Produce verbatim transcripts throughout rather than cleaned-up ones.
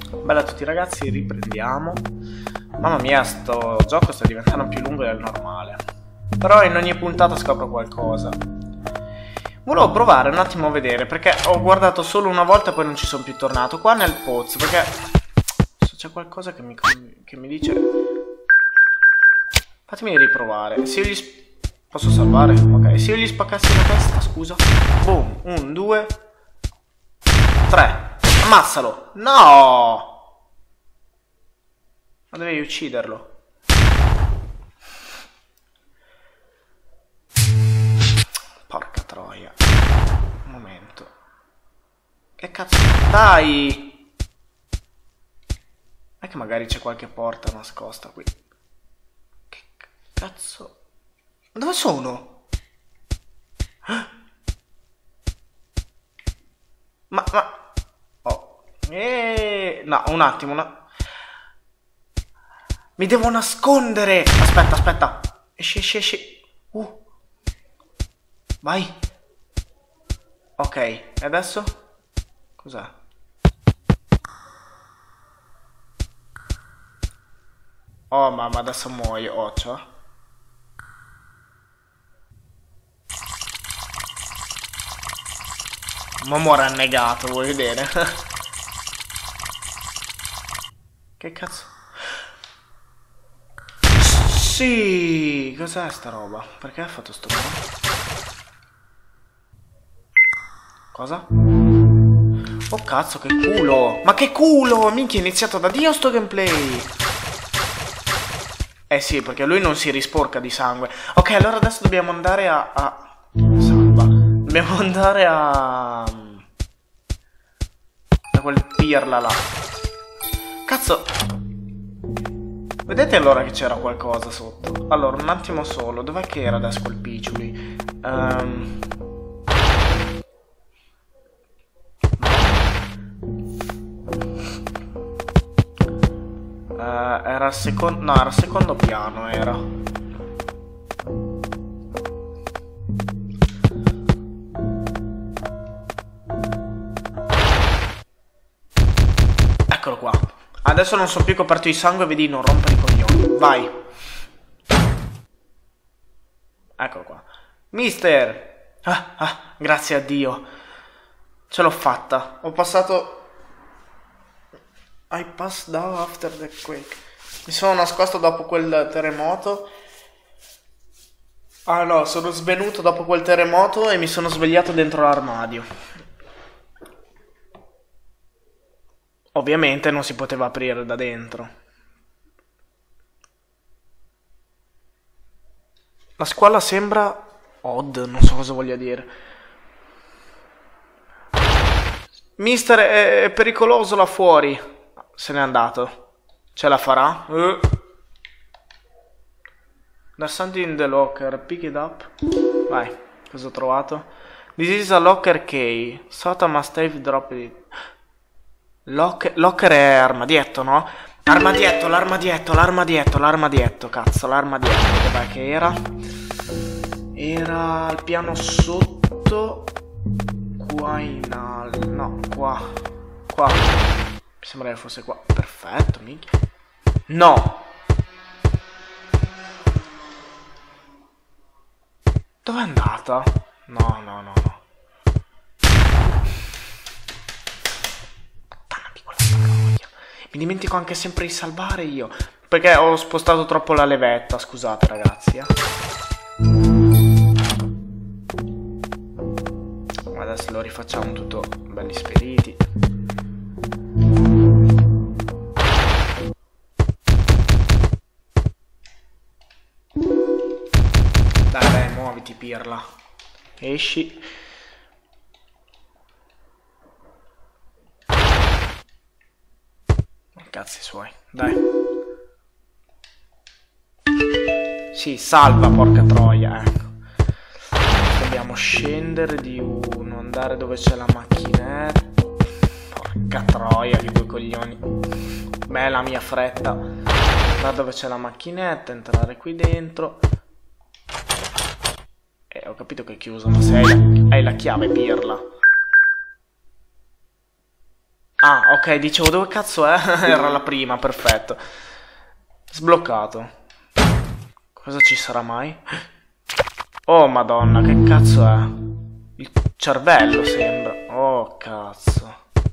Bella a tutti ragazzi, riprendiamo. Mamma mia, sto gioco sta diventando più lungo del normale. Però in ogni puntata scopro qualcosa. Volevo provare un attimo a vedere, perché ho guardato solo una volta e poi non ci sono più tornato. Qua nel pozzo, perché c'è qualcosa che mi, che mi dice... Fatemi riprovare. Se io gli... Posso salvare? Ok, se io gli spaccassi la testa, scusa. Boom, un, due, tre. Ammazzalo! No! Ma devi ucciderlo. Porca troia. Un momento. Che cazzo? Dai! È che magari c'è qualche porta nascosta qui. Che cazzo? Dove sono? Ma... ma... Oh. Eh... No, un attimo, una... Mi devo nascondere! Aspetta, aspetta. Esci, esci, esci. Uh. Vai. Ok, e adesso? Cos'è? Oh, mamma, adesso muoio. Oh, cioè. Ma muore annegato, vuoi vedere? Che cazzo? Sì! Cos'è sta roba? Perché ha fatto sto roba? Cosa? Oh cazzo, che culo! Ma che culo! Minchia, è iniziato da Dio sto gameplay! Eh sì, perché lui non si risporca di sangue. Ok, allora adesso dobbiamo andare a... a... Salva. Dobbiamo andare a... a quel pirla là. Cazzo. Vedete allora che c'era qualcosa sotto? Allora, un attimo solo. Dov'è che era adesso quel piccioli? Um... Uh, era il secondo... No, era il secondo piano, era. Eccolo qua. Adesso non sono più coperto di sangue, vedi, non rompere i coglioni. Vai. Eccolo qua. Mister. Ah, ah, grazie a Dio. Ce l'ho fatta. Ho passato... I passed out after the quake. Mi sono nascosto dopo quel terremoto. Ah no, sono svenuto dopo quel terremoto e mi sono svegliato dentro l'armadio. Ovviamente non si poteva aprire da dentro. La squalla sembra odd, non so cosa voglia dire. Mister, è, è pericoloso là fuori. Se n'è andato. Ce la farà? Uh. There's something in the locker. Pick it up. Vai. Cosa ho trovato? This is a locker key. Sota must have dropped it. Locker, locker è armadietto, no? Armadietto, l'armadietto, l'armadietto, l'armadietto. Cazzo, l'armadietto. Dov'è che era? Era al piano sotto. Qua in alto. No, qua. Qua. Mi sembra che fosse qua. Perfetto, minchia. No! Dov'è andata? No, no, no, no. Puttana piccola troia. Mi dimentico anche sempre di salvare io. Perché ho spostato troppo la levetta, scusate ragazzi, eh. Adesso lo rifacciamo tutto belli spediti. Dai, dai, muoviti, pirla. Esci. Cazzi suoi, dai. Sì, salva, porca troia, ecco. Dobbiamo scendere di uno, andare dove c'è la macchinetta. Porca troia, che due coglioni. Beh, la mia fretta. Andare dove c'è la macchinetta, entrare qui dentro. Eh, ho capito che è chiuso, ma se hai la, hai la chiave, pirla. Ah, ok, dicevo dove cazzo è? Era la prima, perfetto. Sbloccato. Cosa ci sarà mai? Oh, madonna, che cazzo è? Il cervello sembra. Oh, cazzo.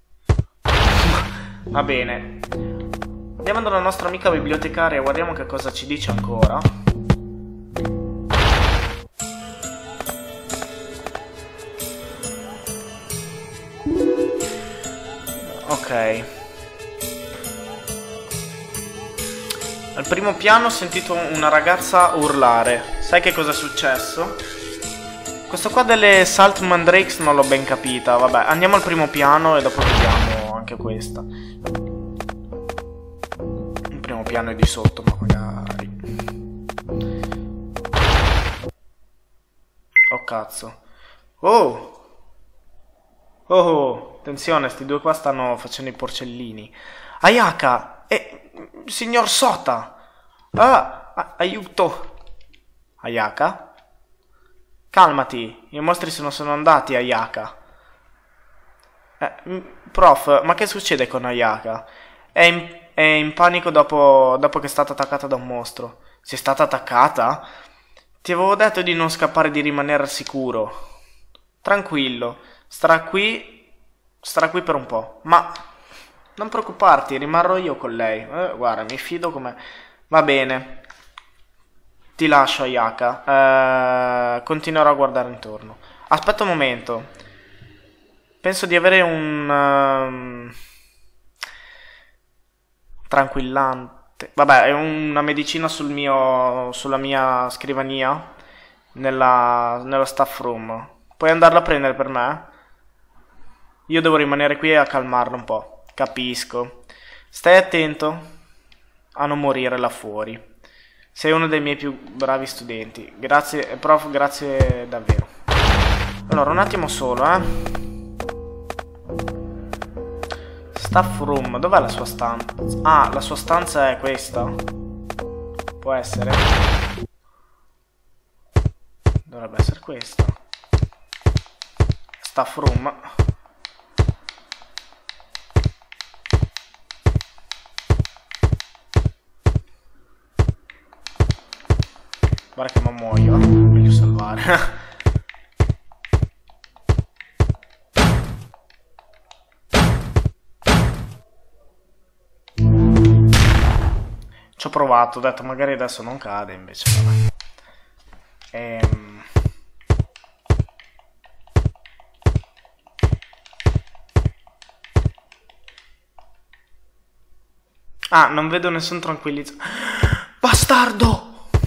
Va bene. Andiamo dalla nostra amica bibliotecaria e guardiamo che cosa ci dice ancora. Ok. Al primo piano ho sentito una ragazza urlare. Sai che cosa è successo? Questo qua delle Salt Mandrakes non l'ho ben capita. Vabbè, andiamo al primo piano e dopo vediamo anche questa. Il primo piano è di sotto, ma magari. Oh cazzo. Oh! Oh, attenzione, sti due qua stanno facendo i porcellini. Ayaka! Eh, signor Sota! Ah, aiuto! Ayaka? Calmati, i mostri se ne sono andati, Ayaka. Eh, prof, ma che succede con Ayaka? È in, è in panico dopo, dopo che è stata attaccata da un mostro. Si è stata attaccata? Ti avevo detto di non scappare, di rimanere al sicuro. Tranquillo. Starà qui, starà qui per un po', ma non preoccuparti, rimarrò io con lei. Eh, guarda, mi fido come... Va bene, ti lascio, Ayaka. Eh, continuerò a guardare intorno. Aspetta un momento. Penso di avere un... Um, tranquillante. Vabbè, è una medicina sul mio, sulla mia scrivania, nella, nello staff room. Puoi andarla a prendere per me? Io devo rimanere qui a calmarlo un po'. Capisco. Stai attento a non morire là fuori. Sei uno dei miei più bravi studenti. Grazie, prof, grazie davvero. Allora, un attimo solo, eh. Staff room, dov'è la sua stanza? Ah, la sua stanza è questa? Può essere? Dovrebbe essere questa. Staff room. Guarda che mi muoio, eh. Meglio salvare. Ci ho provato, ho detto magari adesso non cade, invece vabbè. Ehm... Ah, non vedo nessun tranquillizzatore. Bastardo!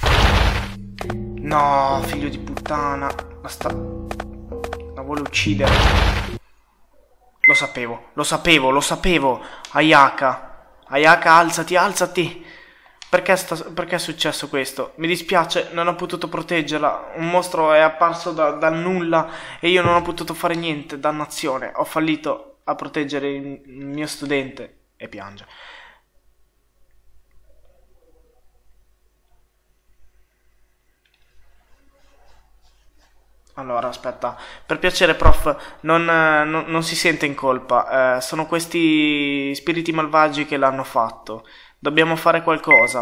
No, figlio di puttana. La sta... La vuole uccidere. Lo sapevo, lo sapevo, lo sapevo. Ayaka. Ayaka, alzati, alzati. Perché, sta... Perché è successo questo? Mi dispiace, non ho potuto proteggerla. Un mostro è apparso da... dal nulla e io non ho potuto fare niente. Dannazione. Ho fallito a proteggere il mio studente. E piange. Allora, aspetta, per piacere, prof, non, non, non si sente in colpa, eh, sono questi spiriti malvagi che l'hanno fatto, dobbiamo fare qualcosa.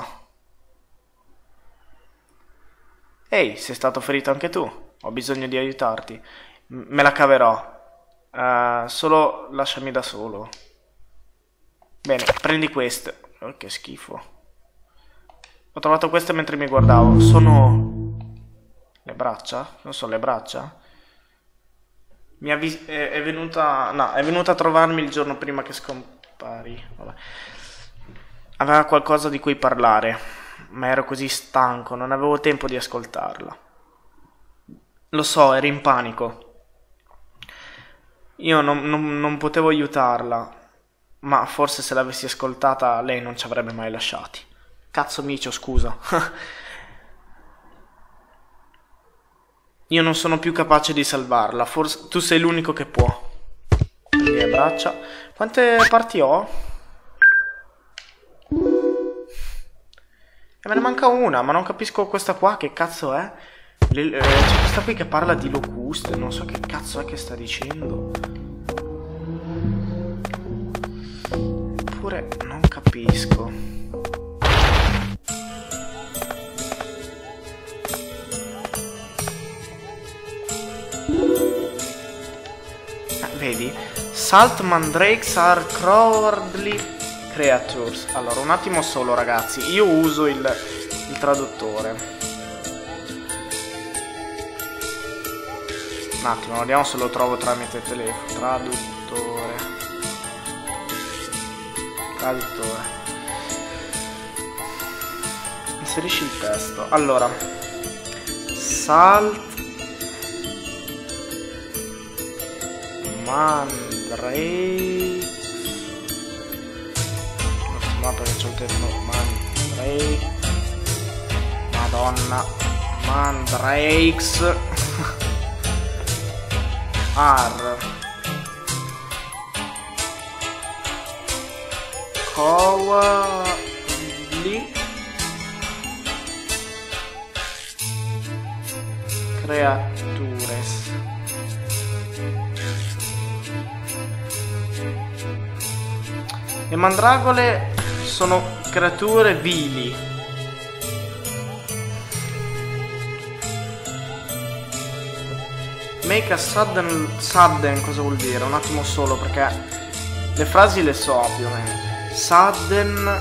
Ehi, sei stato ferito anche tu, ho bisogno di aiutarti, M me la caverò, eh, solo lasciami da solo. Bene, prendi queste, oh, che schifo. Ho trovato queste mentre mi guardavo, sono... Le braccia? Non so, le braccia? Mi è, è, è venuta... No, è venuta a trovarmi il giorno prima che scompari. Vabbè. Aveva qualcosa di cui parlare, ma ero così stanco, non avevo tempo di ascoltarla. Lo so, ero in panico. Io non, non, non potevo aiutarla, ma forse se l'avessi ascoltata lei non ci avrebbe mai lasciati. Cazzo micio, scusa. Io non sono più capace di salvarla, forse tu sei l'unico che può. Le mie braccia. Quante parti ho? E me ne manca una, ma non capisco questa qua, che cazzo è? Le, eh, c'è questa qui che parla di locuste, non so che cazzo è che sta dicendo. Eppure non capisco. Eh, vedi? Salt mandrakes are cowardly creatures. Allora, un attimo solo, ragazzi. Io uso il, il traduttore. Un attimo, vediamo se lo trovo tramite telefono. Traduttore. Traduttore. Inserisci il testo. Allora. Salt. Mandrake. Ho stimato che c'è il testo. Mandrake. Madonna. Mandrakes. Are cowardly creatures. Le mandragole sono creature vili. Make a sudden, sudden cosa vuol dire? Un attimo solo, perché le frasi le so più o meno. Sudden.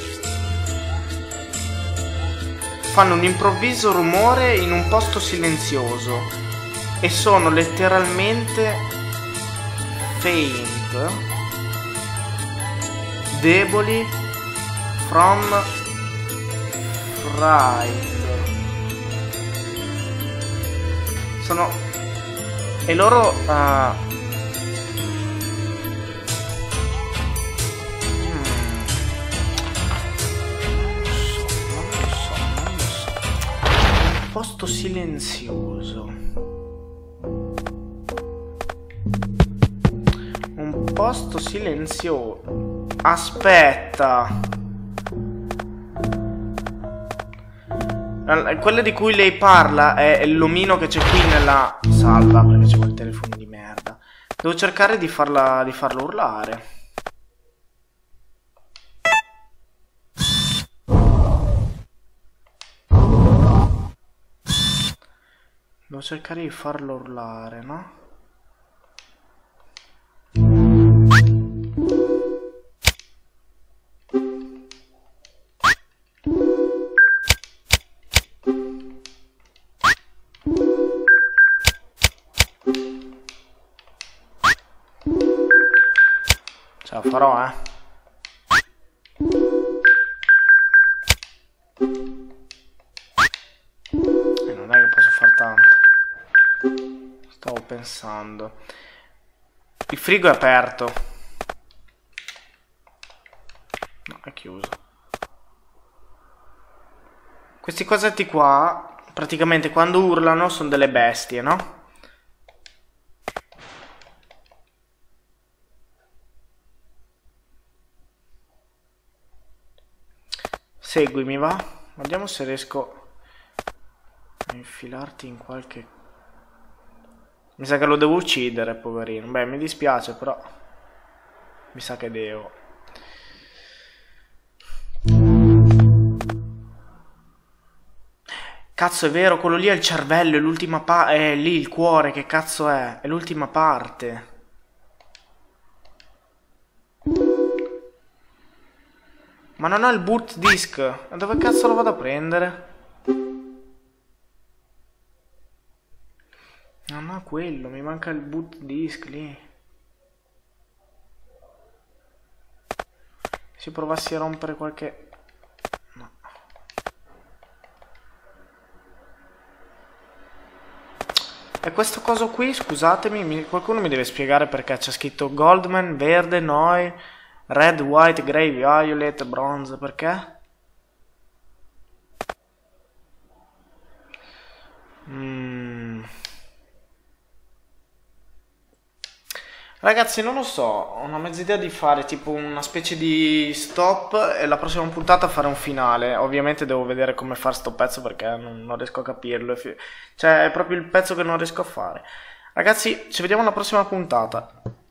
Fanno un improvviso rumore in un posto silenzioso e sono letteralmente faint, deboli, from fright. Sono... E loro uh... hmm. non lo so, non lo so, non lo so. Un posto silenzioso. Un posto silenzioso. Aspetta. Quella di cui lei parla è l'omino che c'è qui nella... Salva, perché c'è quel telefono di merda. Devo cercare di farla, di farlo urlare. Devo cercare di farlo urlare, no? Ce la farò, eh. E non è che posso far tanto. Stavo pensando. Il frigo è aperto. No, è chiuso. Questi cosetti qua, praticamente quando urlano sono delle bestie, no? Seguimi, va? Vediamo se riesco a infilarti in qualche... Mi sa che lo devo uccidere, poverino. Beh, mi dispiace, però mi sa che devo. Cazzo, è vero, quello lì è il cervello, è l'ultima parte. È lì il cuore, che cazzo è? È l'ultima parte. Ma non ho il boot disk. Dove cazzo lo vado a prendere? Non ho quello, mi manca il boot disk lì. Se provassi a rompere qualche... No. E questo coso qui, scusatemi, mi... qualcuno mi deve spiegare perché c'è scritto Goldman, verde, noi... Red, white, grey, violet, bronze, perché? Mm. Ragazzi, non lo so, ho una mezza idea di fare tipo una specie di stop e la prossima puntata fare un finale. Ovviamente devo vedere come fare sto pezzo perché non, non riesco a capirlo. Cioè, è proprio il pezzo che non riesco a fare. Ragazzi, ci vediamo alla prossima puntata.